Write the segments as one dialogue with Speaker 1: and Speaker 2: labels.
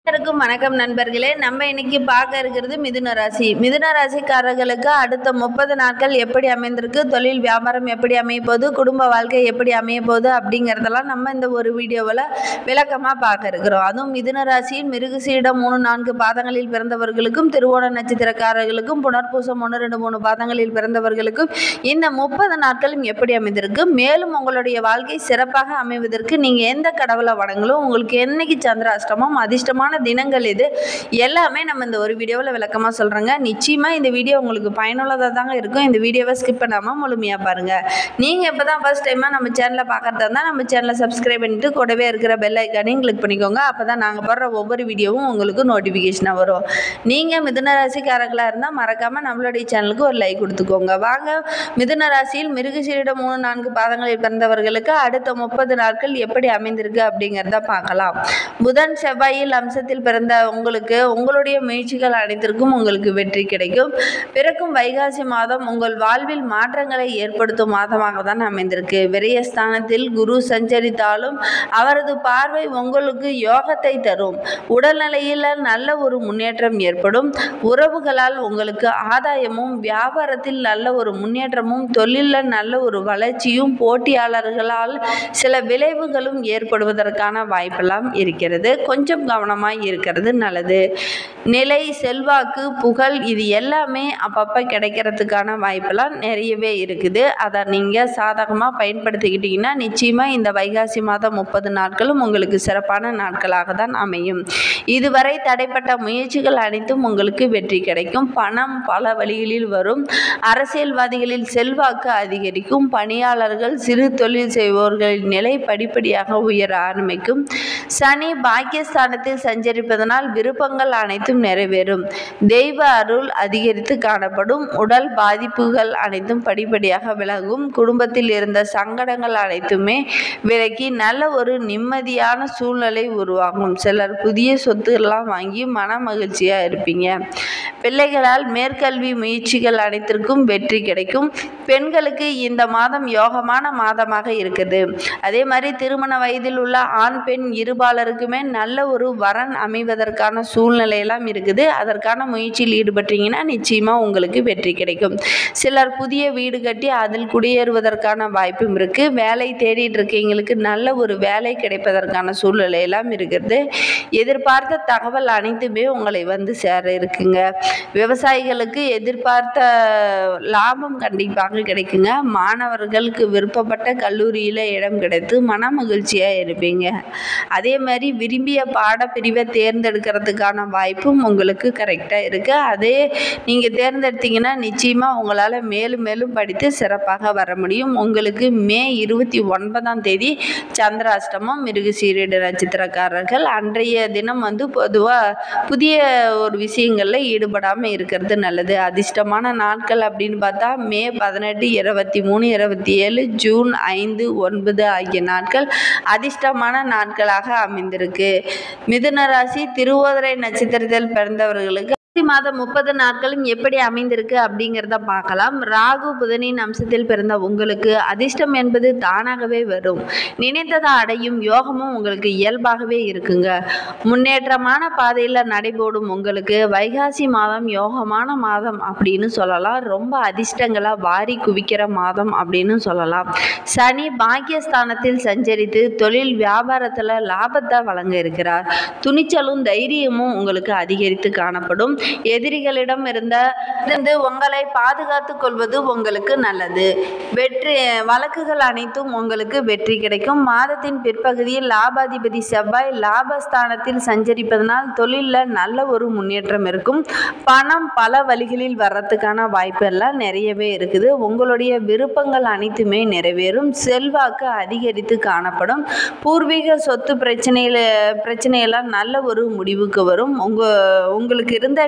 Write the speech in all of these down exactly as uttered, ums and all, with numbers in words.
Speaker 1: அனைவருக்கும் வணக்கம் நண்பர்களே. நம்ம இன்னைக்கு பார்க்க இருக்கிறது மிதுன ராசி. மிதுன ராசிக்காரர்களுக்கு அடுத்த முப்பது நாட்கள் எப்படி அமைந்திருக்கு, தொழில் வியாபாரம் எப்படி அமைய போகுது, குடும்ப வாழ்க்கை எப்படி அமைய போகுது அப்படிங்கிறதெல்லாம் நம்ம இந்த ஒரு வீடியோவில் விளக்கமாக பார்க்க இருக்கிறோம். அதுவும் மிதுன ராசியில் மிருகசீடம் மூணு நான்கு பாதங்களில் பிறந்தவர்களுக்கும், திருவோண நட்சத்திரக்காரர்களுக்கும், புனர்பூசம் ஒன்று ரெண்டு மூணு பாதங்களில் பிறந்தவர்களுக்கும் இந்த முப்பது நாட்களும் எப்படி அமைந்திருக்கு, மேலும் உங்களுடைய வாழ்க்கை சிறப்பாக அமைவதற்கு நீங்கள் எந்த கடவுளை வணங்கலும், உங்களுக்கு என்னைக்கு சந்திராஷ்டமம், அதிர்ஷ்டமான தினங்கள் இது எல்லாமே நம்ம இந்த ஒரு வீடியோவில் விளக்கமாக சொல்கிறேங்க. நிச்சயமாக இந்த வீடியோ உங்களுக்கு பயனுள்ளதாக தாங்க இருக்கும். இந்த வீடியோவை ஸ்கிப் பண்ணாமல் முழுமையாக பாருங்கள். நீங்கள் இப்போ தான் ஃபர்ஸ்ட் டைமாக நம்ம சேனலை பார்க்குறதா இருந்தால் நம்ம சேனலை சப்ஸ்கிரைப் பண்ணிட்டு கூடவே இருக்கிற பெல் ஐக்கானையும் கிளிக் பண்ணிக்கோங்க. அப்போ தான் நாங்கள் போடுற ஒவ்வொரு வீடியோவும் உங்களுக்கு நோட்டிஃபிகேஷனாக வரும். நீங்கள் மிதுன ராசிக்காரர்களாக இருந்தால் மறக்காமல் நம்மளுடைய சேனலுக்கு ஒரு லைக் கொடுத்துக்கோங்க. வாங்க, மிதுன ராசியில் மிருகசீரிடம் மூணு நான்கு பாதங்களில் பிறந்தவர்களுக்கு அடுத்த முப்பது நாட்கள் எப்படி அமைந்திருக்கு அப்படிங்கிறத பார்க்கலாம். புதன் செவ்வாயில் அம்சத்தில் பிறந்த உங்களுக்கு உங்களுடைய முயற்சிகள் அனைத்திற்கும் உங்களுக்கு வெற்றி கிடைக்கும். பிறக்கும் வைகாசி மாதம் உங்கள் வாழ்வில் மாற்றங்களை ஏற்படுத்தும் மாதமாக தான் அமைந்திருக்கு. விரயஸ்தானத்தில் குரு சஞ்சரித்தாலும் அவரது பார்வை உங்களுக்கு யோகத்தை தரும். உடல்நிலையில் நல்ல ஒரு முன்னேற்றம் ஏற்படும். உறவுகளால் உங்களுக்கு ஆதாயமும், வியாபாரத்தில் நல்ல ஒரு முன்னேற்றமும், தொழிலில் நல்ல ஒரு வளர்ச்சியும், போட்டியாளர்களால் சில விளைவுகளும் ஏற்படுவதற்கான வாய்ப்பெல்லாம் இருக்கிறது. கொஞ்சம் கவனமாக இருக்கிறது நல்லது. நிலை, செல்வாக்கு, புகழ் இது எல்லாமே அப்பப்போ கிடைக்கிறதுக்கான வாய்ப்பெல்லாம் நிறையவே இருக்குது. அதை நீங்கள் சாதகமாக பயன்படுத்திக்கிட்டிங்கன்னா நிச்சயமாக இந்த வைகாசி மாதம் முப்பது நாட்களும் உங்களுக்கு சிறப்பான நாட்களாக தான் அமையும். இதுவரை தடைப்பட்ட முயற்சிகள் அனைத்தும் உங்களுக்கு வெற்றி கிடைக்கும். பணம் பல வழிகளில் வரும். அரசியல்வாதிகளில் செல்வாக்கு அதிகரிக்கும். பணியாளர்கள், சிறு தொழில் செய்பவர்களின் நிலை படிப்படியாக உயர ஆரம்பிக்கும். சனி பாக்கியஸ்தானத்தில் சஞ்சரிப்பதனால் விருப்பங்கள் அனைத்தும் நிறைவேறும். தெய்வ அருள் அதிகரித்து காணப்படும். உடல் பாதிப்புகள் அனைத்தும் படிப்படியாக விலகும். குடும்பத்தில் இருந்த சங்கடங்கள் அனைத்துமே விலகி நல்ல ஒரு நிம்மதியான சூழ்நிலை உருவாகும். சிலர் புதிய சொத்துக்கள்லாம் வாங்கி மன மகிழ்ச்சியாக இருப்பீங்க. பிள்ளைகளால் மேற்கல்வி முயற்சிகள் அனைத்திற்கும் வெற்றி கிடைக்கும். பெண்களுக்கு இந்த மாதம் யோகமான மாதமாக இருக்குது. அதே மாதிரி திருமண வயதில் உள்ள ஆண் பெண் இருபாலருக்குமே நல்ல ஒரு வரன் அமைவதற்கான சூழ்நிலையெல்லாம் இருக்குது. அதற்கான முயற்சியில் ஈடுபட்டீங்கன்னா நிச்சயமாக உங்களுக்கு வெற்றி கிடைக்கும். சிலர் புதிய வீடு கட்டி அதில் குடியேறுவதற்கான வாய்ப்பும் இருக்குது. வேலை தேடிட்டு இருக்கீங்களுக்கு நல்ல ஒரு வேலை கிடைப்பதற்கான சூழ்நிலையெல்லாம் இருக்கிறது. எதிர்பார்த்த தகவல் அனைத்துமே உங்களை வந்து சேர இருக்குங்க. விவசாயிகளுக்கு எதிர்பார்த்த லாபம் கண்டிப்பாக கிடைக்குங்க. மாணவர்களுக்கு விருப்பப்பட்ட கல்லூரியில் இடம் கிடைத்து மன மகிழ்ச்சியாக இருப்பீங்க. அதே மாதிரி விரும்பிய பாடப்பிரிவை தேர்ந்தெடுக்கிறதுக்கான வாய்ப்பும் உங்களுக்கு கரெக்டாக இருக்குது. அதே நீங்கள் தேர்ந்தெடுத்தீங்கன்னா நிச்சயமாக உங்களால் மேலும் மேலும் படித்து சிறப்பாக வர முடியும். உங்களுக்கு மே இருபத்தி ஒன்பதாம் தேதி சந்திராஷ்டமம். மிருகசீரிட நட்சத்திரக்காரர்கள் அன்றைய தினம் வந்து பொதுவாக புதிய ஒரு விஷயங்களில் ஈடுபடாமல் இருக்கிறது நல்லது. அதிர்ஷ்டமான நாட்கள் அப்படின்னு பார்த்தா மே பதினெட்டு, இருபத்தி மூணு, இருபத்தி ஏழு, ஜூன் ஐந்து, ஒன்பது ஆகிய நாட்கள் அதிர்ஷ்டமான நாட்களாக அமைந்திருக்கு. மிதுன ராசி திருவோதரை நட்சத்திரத்தில் பிறந்தவர்களுக்கு மாதம் முப்பது நாட்களும் எப்படி அமைந்திருக்கு அப்படிங்கிறத பார்க்கலாம். ராகு புதனின் அம்சத்தில் பிறந்த உங்களுக்கு அதிர்ஷ்டம் என்பது தானாகவே வரும். நினைத்ததை அடையும் யோகமும் உங்களுக்கு இயல்பாகவே இருக்குங்க. முன்னேற்றமான பாதையில் நடைபோடும் உங்களுக்கு வைகாசி மாதம் யோகமான மாதம் அப்படின்னு சொல்லலாம். ரொம்ப அதிர்ஷ்டங்களாக வாரி குவிக்கிற மாதம் அப்படின்னு சொல்லலாம். சனி பாக்கியஸ்தானத்தில் சஞ்சரித்து தொழில் வியாபாரத்தில் லாபத்தை வழங்க இருக்கிறார். துணிச்சலும் தைரியமும் உங்களுக்கு அதிகரித்து காணப்படும். எதிரிகளிடம் இருந்த இருந்து உங்களை பாதுகாத்துக் கொள்வது உங்களுக்கு நல்லது. வெற்றி வழக்குகள் அனைத்தும் உங்களுக்கு வெற்றி கிடைக்கும். மாதத்தின் பிற்பகுதியில் லாபாதிபதி செவ்வாய் லாபஸ்தானத்தில் சஞ்சரிப்பதனால் தொழிலில் நல்ல ஒரு முன்னேற்றம் இருக்கும். பணம் பல வழிகளில் வர்றதுக்கான வாய்ப்பு எல்லாம் நிறையவே இருக்குது. உங்களுடைய விருப்பங்கள் அனைத்துமே நிறைவேறும். செல்வாக்கு அதிகரித்து காணப்படும். பூர்வீக சொத்து பிரச்சனையில் பிரச்சனையெல்லாம் நல்ல ஒரு முடிவுக்கு வரும். உங்க உங்களுக்கு இருந்த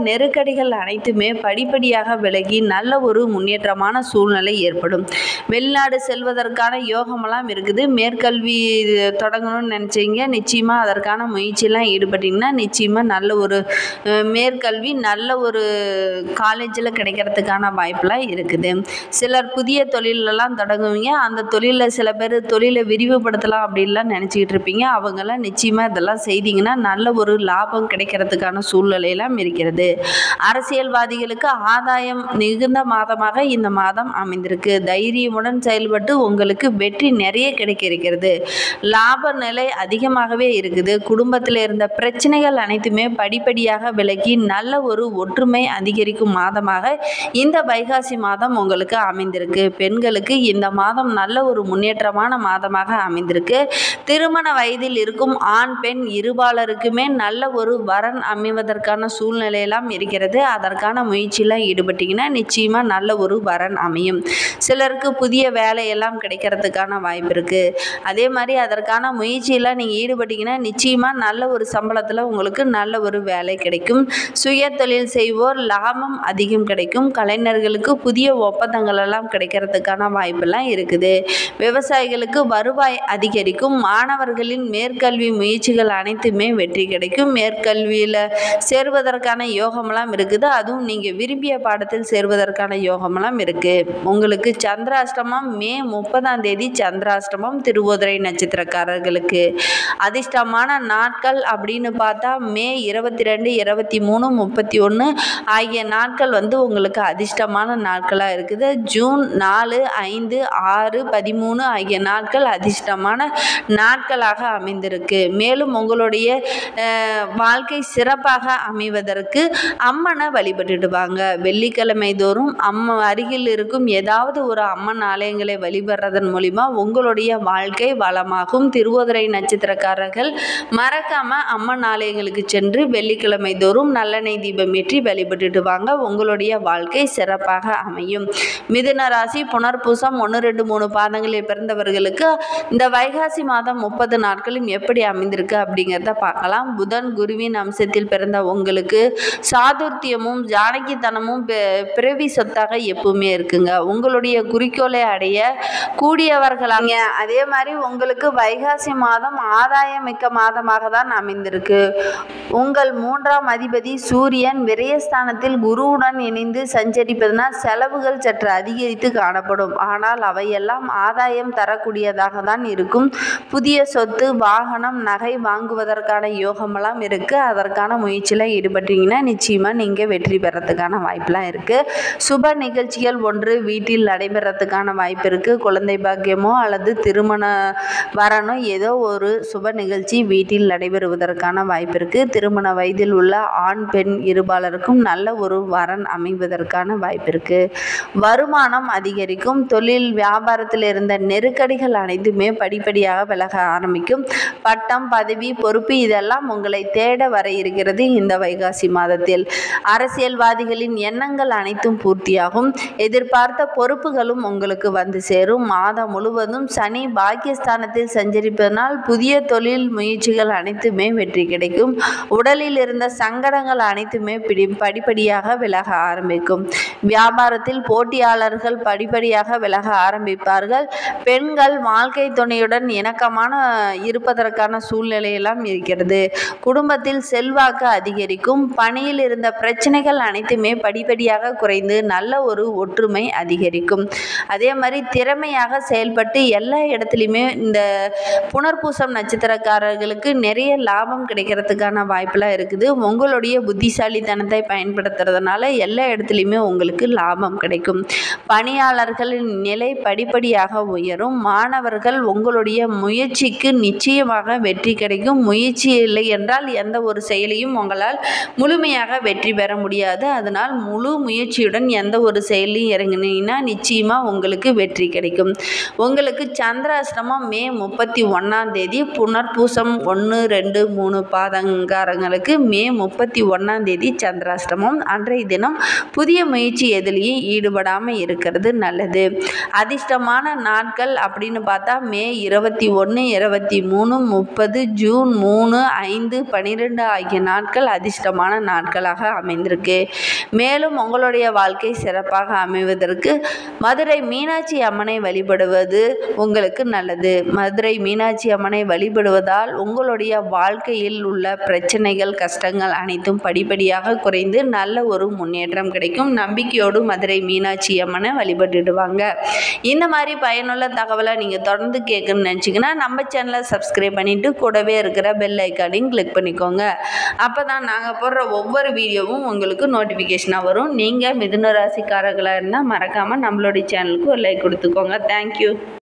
Speaker 1: நெருக்கடிகள் அனைத்துமே படிப்படியாக விலகி நல்ல ஒரு முன்னேற்றமான சூழ்நிலை ஏற்படும். வெளிநாடு செல்வதற்கான யோகமெல்லாம் இருக்குது. மேற்கல்வி தொடங்கணும்னு நினச்சிங்க, நிச்சயமாக அதற்கான முயற்சியெல்லாம் ஈடுபட்டிங்கன்னா நிச்சயமாக நல்ல ஒரு மேற்கல்வி நல்ல ஒரு காலேஜில் கிடைக்கிறதுக்கான வாய்ப்பெலாம் இருக்குது. சிலர் புதிய தொழிலெல்லாம் தொடங்குவீங்க. அந்த தொழிலில் சில பேர் தொழிலை விரிவுபடுத்தலாம் அப்படின்லாம் நினச்சிக்கிட்டு இருப்பீங்க. அவங்கெல்லாம் நிச்சயமாக இதெல்லாம் செய்தீங்கன்னா நல்ல ஒரு லாபம் கிடைக்கிறதுக்கான சூழ்நிலையெல்லாம் இருக்கிறது. அரசியல்வாதிகளுக்கு ஆதாயம் மிகுந்த மாதமாக இந்த மாதம் அமைந்திருக்கு. தைரியமுடன் செயல்பட்டு உங்களுக்கு வெற்றி நிறைய கிடைக்க இருக்கிறது. லாப நிலை அதிகமாகவே இருக்குது. குடும்பத்தில் இருந்த பிரச்சனைகள் அனைத்துமே படிப்படியாக விலகி நல்ல ஒரு ஒற்றுமை அதிகரிக்கும் மாதமாக இந்த வைகாசி மாதம் உங்களுக்கு அமைந்திருக்கு. பெண்களுக்கு இந்த மாதம் நல்ல ஒரு முன்னேற்றமான மாதமாக அமைந்திருக்கு. திருமண வயதில் இருக்கும் ஆண் பெண் இருபாலருக்குமே நல்ல ஒரு வரன் அமைவதற்கான சூழ்நிலையெல்லாம் இருக்கிறது. அதற்கான முயற்சியில் ஈடுபட்டீங்கன்னா நிச்சயமாக நல்ல ஒரு வரன் அமையும். சிலருக்கு புதிய வேலையெல்லாம் கிடைக்கிறதுக்கான வாய்ப்பு இருக்குது. அதே மாதிரி அதற்கான முயற்சியில் நீங்கள் ஈடுபட்டீங்கன்னா நிச்சயமாக நல்ல ஒரு சம்பளத்தில் உங்களுக்கு நல்ல ஒரு வேலை கிடைக்கும். சுய தொழில் செய்வோர் லாபம் அதிகம் கிடைக்கும். கலைஞர்களுக்கு புதிய ஒப்பந்தங்கள் எல்லாம் கிடைக்கிறதுக்கான வாய்ப்பெல்லாம் இருக்குது. விவசாயிகளுக்கு வருவாய் அதிகரிக்கும். மாணவர்களின் மேற்கல்வி முயற்சிகள் அனைத்துமே வெற்றி கிடைக்கும். மேற்கல்வியில் சேருவதற்கான யோகமெல்லாம் இருக்குது. அதுவும் நீங்கள் விரும்பிய பாடத்தில் சேருவதற்கான யோகமெல்லாம் இருக்குது. உங்களுக்கு சந்திராஷ்டமம் மே முப்பதாம் தேதி சந்திராஷ்டமம் திருவோதிரை நட்சத்திரக்காரர்களுக்கு. அதிர்ஷ்டமான நாட்கள் அப்படின்னு பார்த்தா மே இருபத்தி ரெண்டு இருபத்தி மூணு முப்பத்தி ஒன்று ஆகிய நாட்கள் வந்து உங்களுக்கு அதிர்ஷ்டமான நாட்களாக இருக்குது. ஜூன் நாலு ஐந்து ஆறு பதிமூணு ஆகிய நாட்கள் அதிர்ஷ்டமான நாட்களாக அமைந்திருக்கு. மேலும் உங்களுடைய வாழ்க்கை சிறப்பாக அமைவதற்கு அம்மனை வழிபட்டுடுவாங்க. வெள்ளிக்கிழமை தோறும் அம்மா அருகில் இருக்கும் ஏதாவது ஒரு அம்மன் ஆலயங்களை வழிபடுறதன் மூலிமா உங்களுடைய வாழ்க்கை வளமாகும். திருவோதிரை நட்சத்திரக்காரர்கள் மறக்காம அம்மன் ஆலயங்களுக்கு சென்று வெள்ளிக்கிழமை தோறும் நல்லெண்ணெய் தீபம் ஏற்றி வழிபட்டுடுவாங்க. உங்களுடைய வாழ்க்கை சிறப்பாக அமையும். மிதுன ராசி புனர்பூசம் ஒன்று ரெண்டு மூணு பாதங்களில் பிறந்தவர்களுக்கு இந்த வைகாசி மாதம் முப்பது நாட்களும் எப்படி அமைந்திருக்கு அப்படிங்கிறத பார்க்கலாம். புதன் குருவின் அம்சத்தில் பிறந்த உங்களுக்கு சாதுர்த்தியமும் ஜானகித்தனமும் பிறவி சொத்தாக எப்பவுமே இருக்குங்க. உங்களுடைய குறிக்கோளை அடைய கூடியவர்களாக. அதே மாதிரி உங்களுக்கு வைகாசி மாதம் ஆதாயம் மிக்க மாதமாக தான் அமைந்திருக்கு. உங்கள் மூன்றாம் அதிபதி சூரியன் விரயஸ்தானத்தில் குருவுடன் இணைந்து சஞ்சரிப்பதனால் செலவுகள் சற்று அதிகரித்து காணப்படும். ஆனால் அவையெல்லாம் ஆதாயம் தரக்கூடியதாக தான் இருக்கும். புதிய சொத்து வாகனம் நகை வாங்குவதற்கான யோகமெல்லாம் இருக்கு. அதற்கான முயற்சியில் ஈடுபட்டீங்கன்னா நிச்சயமாக நீங்கள் வெற்றி பெறத்துக்கான வாய்ப்பெலாம் இருக்குது. சுப நிகழ்ச்சிகள் ஒன்று வீட்டில் நடைபெறத்துக்கான வாய்ப்பு இருக்குது. குழந்தை பாக்கியமோ அல்லது திருமண வரனோ ஏதோ ஒரு சுப நிகழ்ச்சி வீட்டில் நடைபெறுவதற்கான வாய்ப்பு இருக்குது. திருமண வயதில் உள்ள ஆண் பெண் இருபாலருக்கும் நல்ல ஒரு வரன் அமைவதற்கான வாய்ப்பு இருக்குது. வருமானம் அதிகரிக்கும். தொழில் வியாபாரத்தில் இருந்த நெருக்கடிகள் அனைத்துமே படிப்படியாக விலக ஆரம்பிக்கும். பட்டம் பதவி பொறுப்பு இதெல்லாம் உங்களை தேட வர இருக்கிறது. இந்த வைகாசி மாதத்தில் அரசியல்வாதிகளின் எண்ணங்கள் அனைத்தும் பூர்த்தியாகும். எதிர்பார்த்த பொறுப்புகளும் உங்களுக்கு வந்து சேரும். மாதம் முழுவதும் சனி பாக்கியஸ்தானத்தில் சஞ்சரிப்பதனால் புதிய தொழில் முயற்சிகள் அனைத்துமே வெற்றி கிடைக்கும். உடலில் இருந்த சங்கடங்கள் அனைத்துமே பிடி படிப்படியாக விலக ஆரம்பிக்கும். வியாபாரத்தில் போட்டியாளர்கள் படிப்படியாக விலக ஆரம்பிப்பார்கள். பெண்கள் வாழ்க்கை துணையுடன் இணக்கமான இருப்பதற்கான சூழ்நிலையெல்லாம் இருக்கிறது. குடும்பத்தில் செல்வாக்கு அதிகரிக்கும். பணியில் இருந்த பிரச்சனைகள் அனைத்துமே படிப்படியாக குறைந்து நல்ல ஒரு ஒற்றுமை அதிகரிக்கும். அதே மாதிரி திறமையாக செயல்பட்டு எல்லா இடத்துலையுமே இந்த புனர்பூசம் நட்சத்திரக்காரர்களுக்கு நிறைய லாபம் கிடைக்கிறதுக்கான வாய்ப்பெல்லாம் இருக்குது. உங்களுடைய புத்திசாலித்தனத்தை பயன்படுத்துறதுனால எல்லா இடத்துலையுமே உங்களுக்கு லாபம் கிடைக்கும். பணியாளர்களின் நிலை படிப்படியாக உயரும். மாணவர்கள் உங்களுடைய முயற்சிக்கு நிச்சயமாக வெற்றி கிடைக்கும். முயற்சி இல்லை என்றால் எந்த ஒரு செயலையும் உங்களால் முழுமையாக வெற்றி பெற முடியாது. அதனால் முழு முயற்சியுடன் எந்த ஒரு செயலையும் இறங்கினீங்கன்னா நிச்சயமாக உங்களுக்கு வெற்றி கிடைக்கும். உங்களுக்கு சந்திராஷ்டமம் மே முப்பத்தி ஒன்றாம் தேதி. புனர்பூசம் ஒன்று ரெண்டு மூணு பாதங்காரங்களுக்கு மே முப்பத்தி ஒன்றாம் தேதி சந்திராஷ்டமம். அன்றைய தினம் புதிய முயற்சி எதிலையும் ஈடுபடாமல் இருக்கிறது நல்லது. அதிர்ஷ்டமான நாட்கள் அப்படின்னு பார்த்தா மே இருபத்தி ஒன்று இருபத்தி மூணு முப்பது ஜூன் மூணு ஐந்து பன்னிரெண்டு ஆகிய நாட்கள் அதிர்ஷ்டமான நாட்கள். நாட்களாக அமைந்திருக்கு. மேலும் உங்களுடைய வாழ்க்கை சிறப்பாக அமைவதற்கு மதுரை மீனாட்சி அம்மனை வழிபடுவது உங்களுக்கு நல்லது. மதுரை மீனாட்சி அம்மனை வழிபடுவதால் உங்களுடைய வாழ்க்கையில் உள்ள பிரச்சனைகள் கஷ்டங்கள் அனைத்தும் படிப்படியாக குறைந்து நல்ல ஒரு முன்னேற்றம் கிடைக்கும். நம்பிக்கையோடு மதுரை மீனாட்சி அம்மனை வழிபட்டுடுவாங்க. இந்த மாதிரி பயனுள்ள தகவலை நீங்கள் தொடர்ந்து கேட்கணும்னு நினச்சிங்கன்னா நம்ம சேனலை சப்ஸ்கிரைப் பண்ணிவிட்டு கூடவே இருக்கிற பெல் ஐக்கானையும் கிளிக் பண்ணிக்கோங்க. அப்போ தான் நாங்கள் போடுற ஒவ்வொரு வீடியோவும் உங்களுக்கு நோட்டிஃபிகேஷனாக வரும். நீங்கள் மிதுன ராசிக்காரர்களாக இருந்தால் மறக்காமல் நம்மளுடைய சேனலுக்கு ஒரு லைக் கொடுத்துக்கோங்க. தேங்க்யூ.